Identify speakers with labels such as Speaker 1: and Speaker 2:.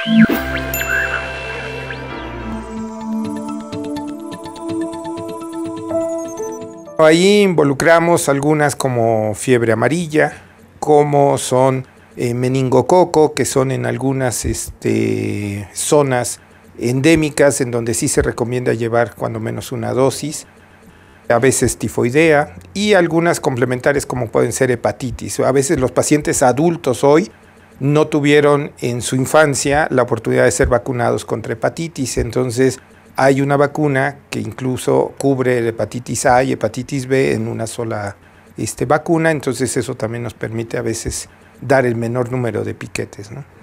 Speaker 1: Ahí involucramos algunas como fiebre amarilla, como son meningococo, que son en algunas zonas endémicas en donde sí se recomienda llevar cuando menos una dosis, a veces tifoidea y algunas complementarias como pueden ser hepatitis. A veces los pacientes adultos hoy no tuvieron en su infancia la oportunidad de ser vacunados contra hepatitis, entonces hay una vacuna que incluso cubre hepatitis A y hepatitis B en una sola vacuna, entonces eso también nos permite a veces dar el menor número de piquetes, ¿no?